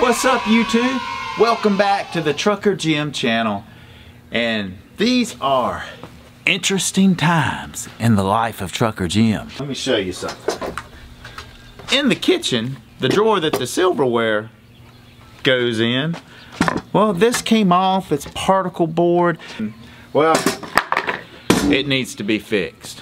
What's up, YouTube? Welcome back to the Trucker Jim channel. And these are interesting times in the life of Trucker Jim. Let me show you something. In the kitchen, the drawer that the silverware goes in, well, this came off. It's particle board. Well, it needs to be fixed.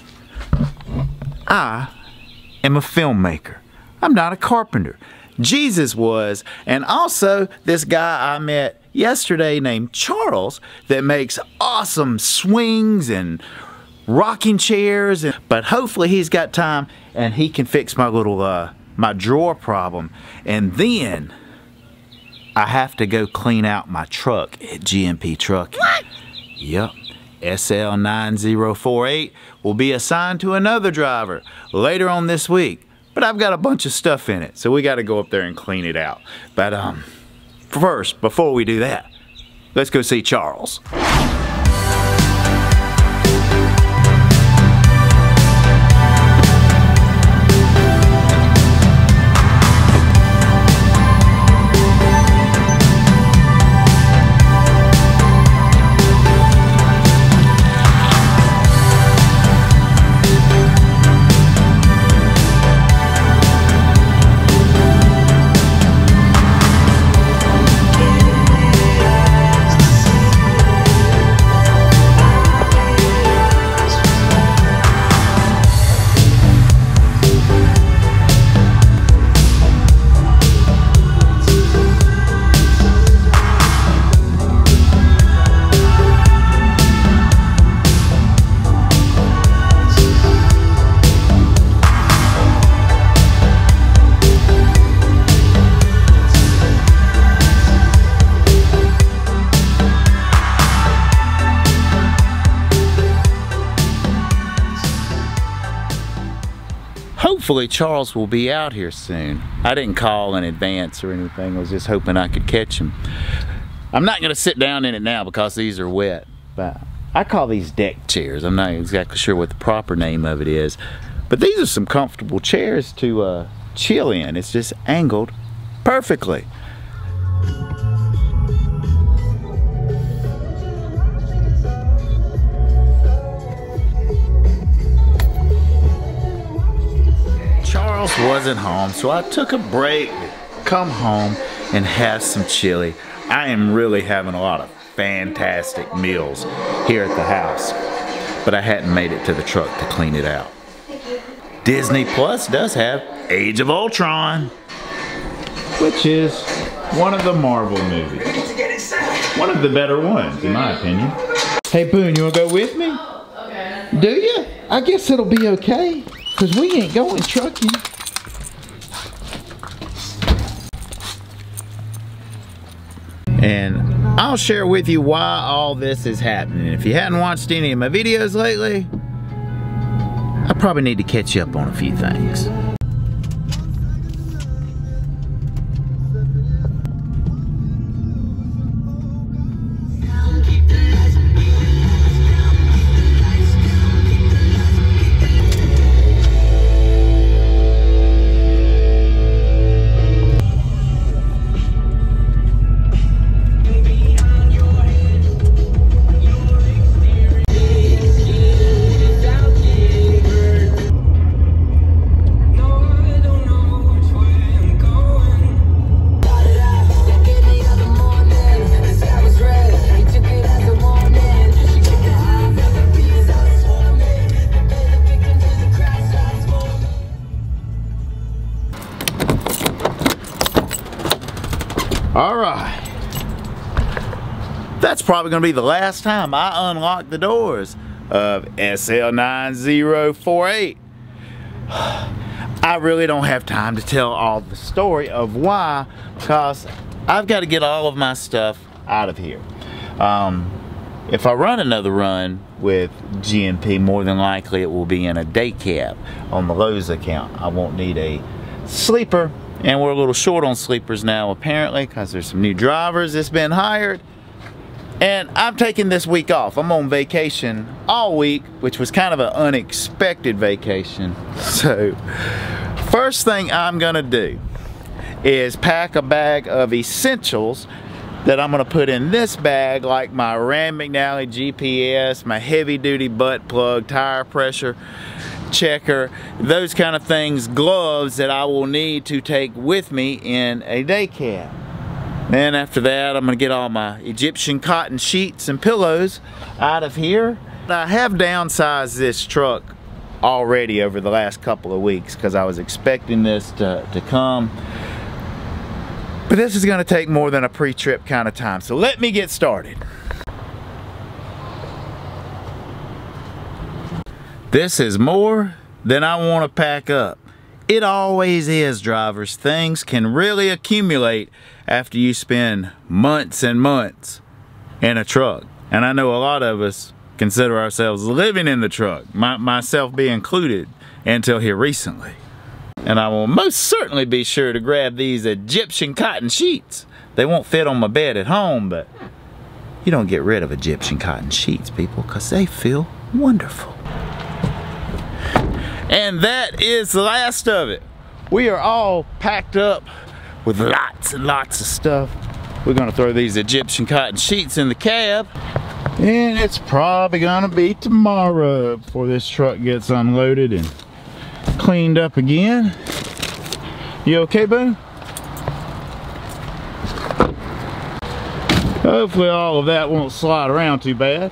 I am a filmmaker. I'm not a carpenter. Jesus was, and also this guy I met yesterday named Charles that makes awesome swings and rocking chairs, but hopefully he's got time and he can fix my little my drawer problem. And then I have to go clean out my truck at GMP Trucking. What? Yep. SL9048 will be assigned to another driver later on this week. But I've got a bunch of stuff in it, so we got to go up there and clean it out. But first, before we do that, let's go see Charles. Hopefully Charles will be out here soon. I didn't call in advance or anything. I was just hoping I could catch him. I'm not going to sit down in it now because these are wet. But I call these deck chairs. I'm not exactly sure what the proper name of it is. But these are some comfortable chairs to chill in. It's just angled perfectly. Charles wasn't home, so I took a break, come home and have some chili. I am really having a lot of fantastic meals here at the house, but I hadn't made it to the truck to clean it out. Disney Plus does have Age of Ultron, which is one of the Marvel movies. One of the better ones, in my opinion. Hey Boone, you wanna go with me? Okay. Do you? I guess it'll be okay. Because we ain't going trucking. And I'll share with you why all this is happening. If you hadn't watched any of my videos lately, I probably need to catch you up on a few things. Alright, that's probably going to be the last time I unlock the doors of SL9048. I really don't have time to tell all the story of why, because I've got to get all of my stuff out of here. If I run another run with GMP, more than likely it will be in a day cab on the Lowe's account. I won't need a sleeper. And we're a little short on sleepers now, apparently, because there's some new drivers that's been hired. And I'm taking this week off. I'm on vacation all week, which was kind of an unexpected vacation. So, first thing I'm gonna do is pack a bag of essentials that I'm gonna put in this bag, like my Rand McNally GPS, my heavy duty butt plug, tire pressure checker, those kind of things, gloves that I will need to take with me in a day cab. Then after that, I'm gonna get all my Egyptian cotton sheets and pillows out of here. I have downsized this truck already over the last couple of weeks because I was expecting this to come. But this is gonna take more than a pre-trip kind of time. So let me get started. This is more than I want to pack up. It always is, drivers. Things can really accumulate after you spend months and months in a truck. And I know a lot of us consider ourselves living in the truck, myself being included until here recently. And I will most certainly be sure to grab these Egyptian cotton sheets. They won't fit on my bed at home, but you don't get rid of Egyptian cotton sheets, people, because they feel wonderful. And that is the last of it. We are all packed up with lots and lots of stuff. We're gonna throw these Egyptian cotton sheets in the cab, and it's probably gonna be tomorrow before this truck gets unloaded and cleaned up again. You okay, boo? Hopefully all of that won't slide around too bad.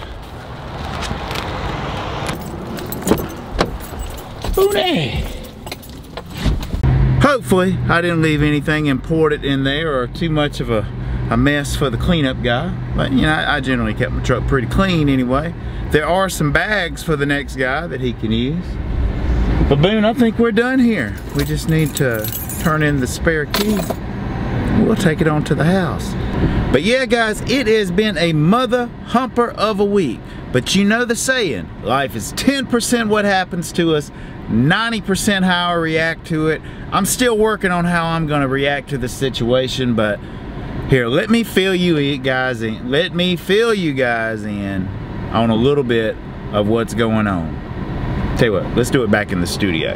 Hopefully I didn't leave anything important in there or too much of a mess for the cleanup guy. But you know, I generally kept my truck pretty clean anyway. There are some bags for the next guy that he can use. But Boone, I think we're done here. We just need to turn in the spare key. We'll take it on to the house. But yeah, guys, it has been a mother humper of a week. But you know the saying, life is 10% what happens to us, 90% how I react to it. I'm still working on how I'm gonna react to the situation, but here, let me fill you guys in. Let me fill you guys in on a little bit of what's going on. Tell you what, let's do it back in the studio.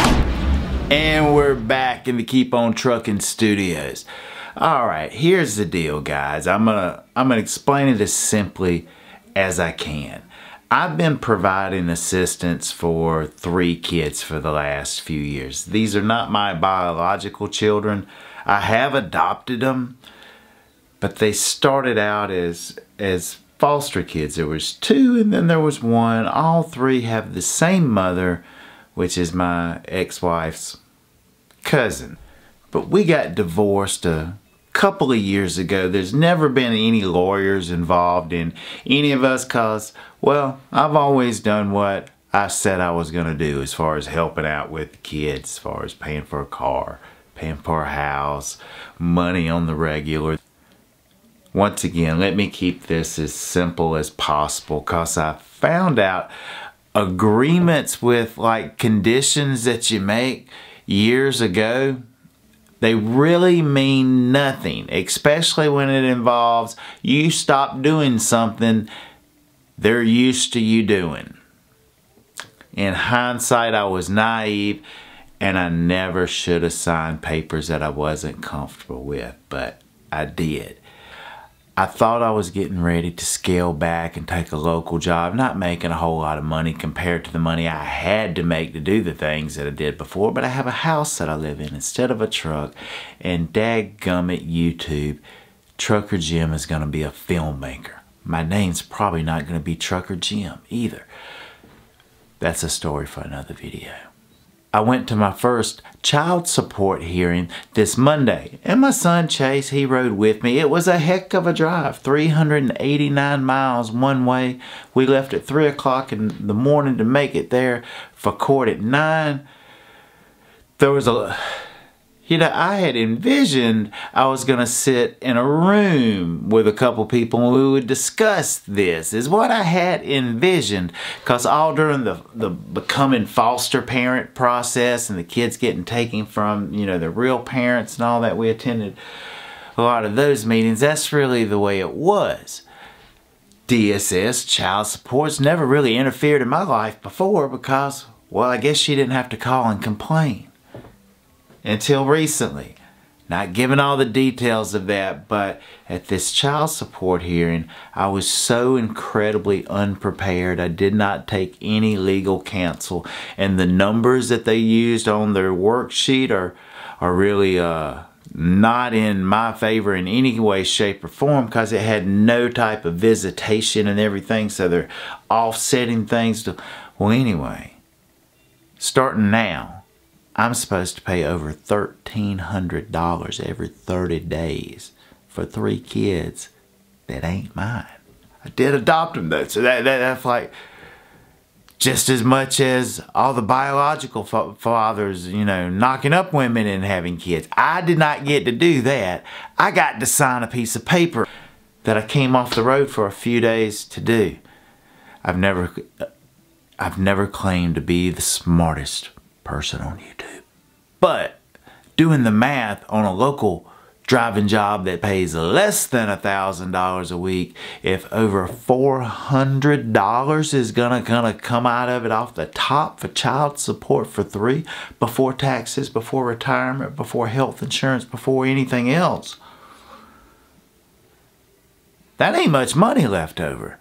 And we're back in the Keep On Truckin' studios. All right, here's the deal, guys. I'm gonna explain it as simply as I can. I've been providing assistance for 3 kids for the last few years. These are not my biological children. I have adopted them, but they started out as foster kids. There was 2 and then there was 1. All 3 have the same mother, which is my ex-wife's cousin. But we got divorced a couple of years ago. There's never been any lawyers involved in any of us because, well, I've always done what I said I was gonna do as far as helping out with the kids, as far as paying for a car, paying for a house, money on the regular. Once again, let me keep this as simple as possible because I found out agreements with like conditions that you make years ago, they really mean nothing, especially when it involves you stop doing something they're used to you doing. In hindsight, I was naive and I never should have signed papers that I wasn't comfortable with, but I did. I thought I was getting ready to scale back and take a local job, not making a whole lot of money compared to the money I had to make to do the things that I did before, but I have a house that I live in instead of a truck, and dadgummit YouTube, Trucker Jim is going to be a filmmaker. My name's probably not going to be Trucker Jim either. That's a story for another video. I went to my first child support hearing this Monday, and my son Chase, he rode with me. It was a heck of a drive, 389 miles one way. We left at 3 o'clock in the morning to make it there for court at 9. There was I had envisioned I was going to sit in a room with a couple people and we would discuss this, is what I had envisioned. Because all during the becoming foster parent process and the kids getting taken from, you know, the real parents and all that, we attended a lot of those meetings. That's really the way it was. DSS, child support's never really interfered in my life before because, well, I guess she didn't have to call and complain. Until recently. Not giving all the details of that, but at this child support hearing, I was so incredibly unprepared. I did not take any legal counsel, and the numbers that they used on their worksheet are really not in my favor in any way, shape, or form, because it had no type of visitation and everything, so they're offsetting things to, well, anyway, starting now, I'm supposed to pay over $1,300 every 30 days for 3 kids that ain't mine. I did adopt them though, so that's like just as much as all the biological fathers, you know, knocking up women and having kids. I did not get to do that. I got to sign a piece of paper that I came off the road for a few days to do. I've never claimed to be the smartest person on YouTube, but doing the math on a local driving job that pays less than $1,000 a week, if over $400 is gonna come out of it off the top for child support for 3, before taxes, before retirement, before health insurance, before anything else, that ain't much money left over.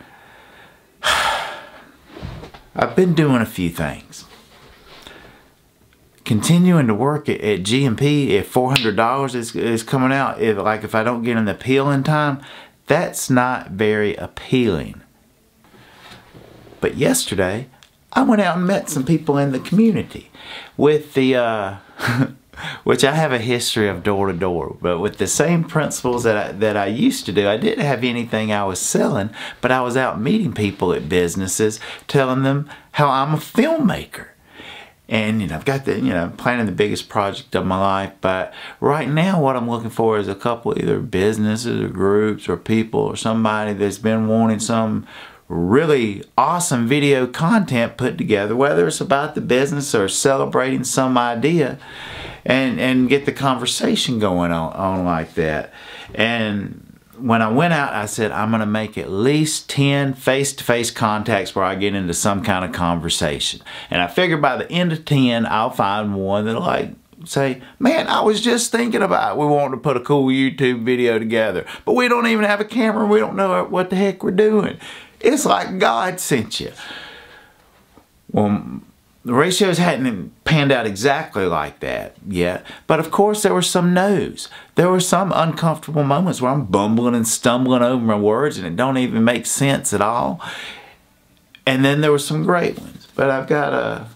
I've been doing a few things. Continuing to work at G&P, if $400 is coming out, if I don't get an appeal in time, that's not very appealing. But yesterday, I went out and met some people in the community with the, which I have a history of door to door, but with the same principles that I used to do. I didn't have anything I was selling, but I was out meeting people at businesses, telling them how I'm a filmmaker. And, you know, I've got the, you know, planning the biggest project of my life, but right now what I'm looking for is a couple either businesses or groups or people or somebody that's been wanting some really awesome video content put together, whether it's about the business or celebrating some idea, and get the conversation going on like that. And when I went out, I said, I'm going to make at least 10 face-to-face contacts where I get into some kind of conversation. And I figured by the end of 10, I'll find one that'll like say, man, I was just thinking about, we want to put a cool YouTube video together, but we don't even have a camera. We don't know what the heck we're doing. It's like God sent you. Well, the ratios hadn't panned out exactly like that yet, but of course there were some no's. There were some uncomfortable moments where I'm bumbling and stumbling over my words and it don't even make sense at all. And then there were some great ones. But I've got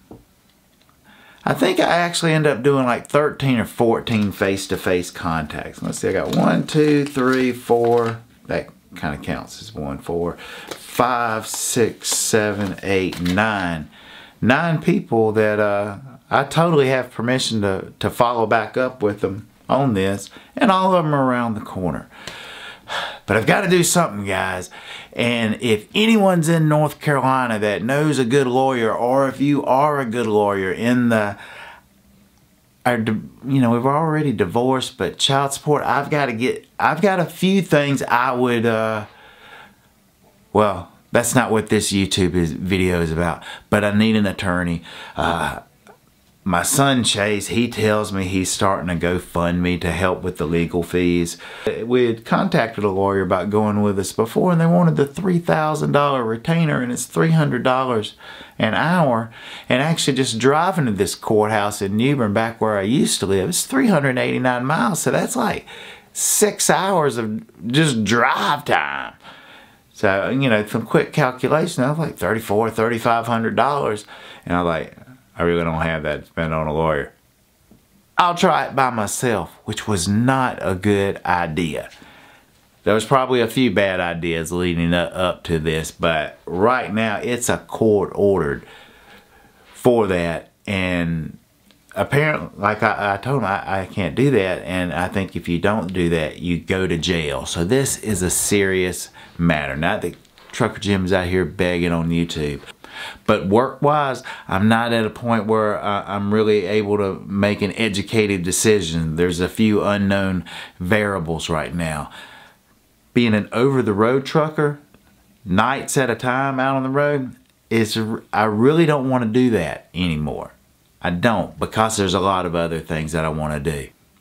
I think I actually ended up doing like 13 or 14 face-to-face contacts. Let's see, I got 1, 2, 3, 4. That kind of counts as 1, 4, 5, 6, 7, 8, 9. 9 people that I totally have permission to follow back up with them on this, and all of them are around the corner. But I've got to do something, guys. And if anyone's in North Carolina that knows a good lawyer, or if you are a good lawyer in the, you know, we've already divorced, but child support, I've got a few things I would, well, that's not what this YouTube video is about, but I need an attorney. My son Chase, he tells me he's starting a GoFundMe to help with the legal fees. We had contacted a lawyer about going with us before, and they wanted the $3,000 retainer, and it's $300 an hour. And actually just driving to this courthouse in New Bern, back where I used to live, it's 389 miles, so that's like 6 hours of just drive time. So, you know, some quick calculation, I was like $3,400, $3,500. And I was like, I really don't have that to spend on a lawyer. I'll try it by myself, which was not a good idea. There was probably a few bad ideas leading up to this, but right now it's a court ordered for that. And apparently, like I told him, I can't do that, and I think if you don't do that, you go to jail. So this is a serious matter. Not that Trucker Jim's out here begging on YouTube, but work-wise, I'm not at a point where I'm really able to make an educated decision. There's a few unknown variables right now. Being an over-the-road trucker, nights at a time out on the road, I really don't want to do that anymore. I don't, because there's a lot of other things that I want to do.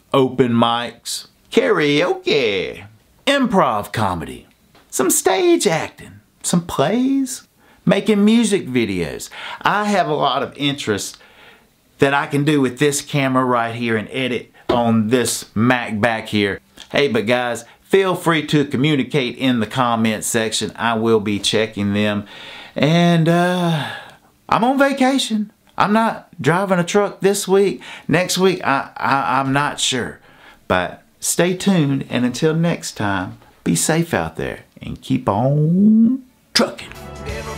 open mics, karaoke, improv comedy, some stage acting, some plays, making music videos. I have a lot of interest that I can do with this camera right here and edit on this Mac back here. Hey, but guys, feel free to communicate in the comment section. I will be checking them. And I'm on vacation. I'm not driving a truck this week. Next week, I'm not sure. But stay tuned, and until next time, be safe out there and keep on trucking.